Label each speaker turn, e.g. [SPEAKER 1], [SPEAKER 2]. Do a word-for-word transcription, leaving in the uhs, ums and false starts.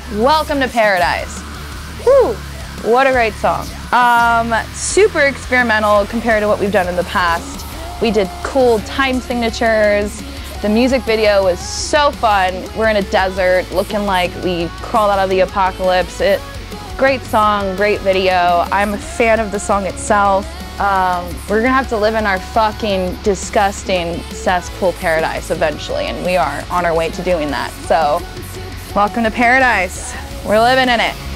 [SPEAKER 1] Welcome to Paradise. Whew, what a great song. Um, super experimental compared to what we've done in the past. We did cool time signatures. The music video was so fun. We're in a desert looking like we crawled out of the apocalypse. It, great song, great video. I'm a fan of the song itself. Um, we're gonna have to live in our fucking disgusting cesspool paradise eventually, and we are on our way to doing that. So, welcome to Paradise. We're living in it.